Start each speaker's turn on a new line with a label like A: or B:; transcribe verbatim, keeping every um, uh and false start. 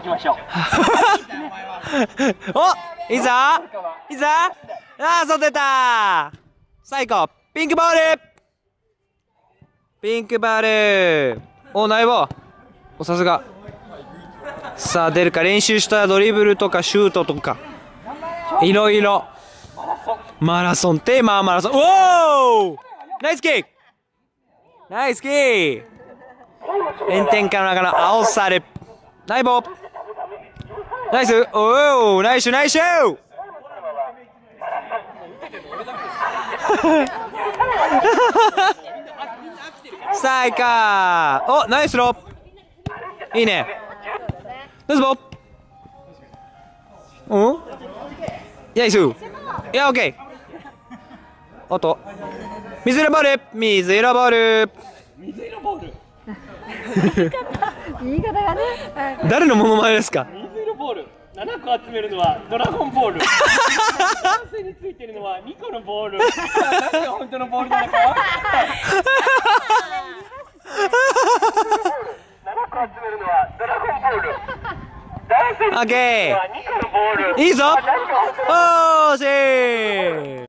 A: きましょう。
B: お、いざいざあー、外出た。最高。ピンクボール。ピンクボール。お、ナイボー。お、さすが。さあ、出るか。練習したドリブルとかシュートとか。いろいろ。マラソン、テーマはマラソン。おおナイスキックナイスキック炎天下の中の青サル。ナイボー。ナイス。おおナイスナイスさあいかー。おナイスロー。いいね。ナイスボー。うんナイス。いやオッケー。おっと水色ボール水色ボール
A: 水色ボール。
C: 言い方がね。
B: 誰のモノマネですか。
A: 水色ボール。ななこ集めるのはドラゴンボール。男性についてるのはにこのボール。何が本当のボールなのか分かった。ななこ集めるのはドラゴンボール。男性についてるのはにこのボール。
B: いいぞ。おーしー。